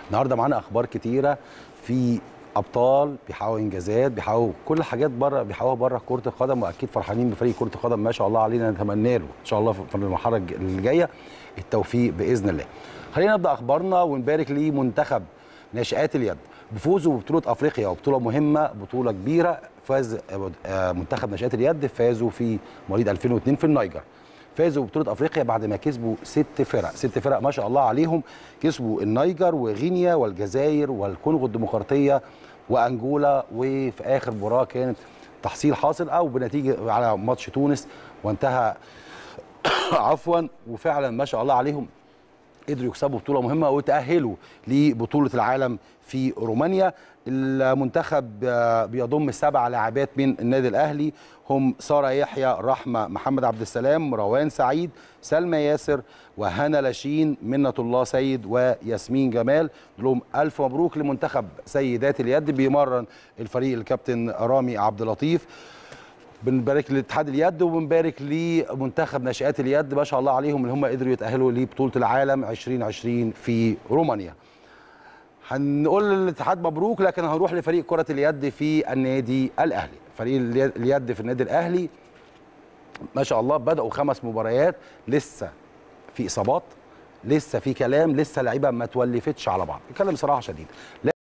النهارده معانا اخبار كتيره في ابطال بيحققوا انجازات، بيحققوا كل حاجات بره، بيحققوها بره كره القدم، واكيد فرحانين بفريق كره القدم ما شاء الله علينا. نتمنى له ان شاء الله في المرحله اللي جايه التوفيق باذن الله. خلينا نبدا اخبارنا ونبارك لمنتخب ناشئات اليد بفوزه ببطوله افريقيا، وبطوله مهمه، بطوله كبيره. فاز منتخب ناشئات اليد، فازوا في مواليد 2002 في النيجر. فازوا ببطوله افريقيا بعد ما كسبوا ست فرق ما شاء الله عليهم. كسبوا النيجر وغينيا والجزائر والكونغو الديمقراطيه وانجولا، وفي اخر مباراه كانت تحصيل حاصل او بنتيجه على ماتش تونس وانتهى عفوا. وفعلا ما شاء الله عليهم قدروا يكسبوا بطوله مهمه وتاهلوا لبطوله العالم في رومانيا. المنتخب بيضم 7 لاعبات من النادي الاهلي، هم ساره يحيى، رحمه محمد عبد السلام، روان سعيد، سلمى ياسر، وهنا لاشين، منة الله سيد، وياسمين جمال. لهم الف مبروك لمنتخب سيدات اليد. بيمرن الفريق الكابتن رامي عبد اللطيف. بنبارك لاتحاد اليد وبنبارك لمنتخب ناشئات اليد ما شاء الله عليهم اللي هم قدروا يتاهلوا لبطوله العالم 2020 في رومانيا. هنقول للاتحاد مبروك، لكن هنروح لفريق كره اليد في النادي الاهلي. فريق اليد في النادي الاهلي ما شاء الله بداوا 5 مباريات، لسه في اصابات، لسه في كلام، لسه لعيبه ما تولفتش على بعض، بتكلم صراحه شديد.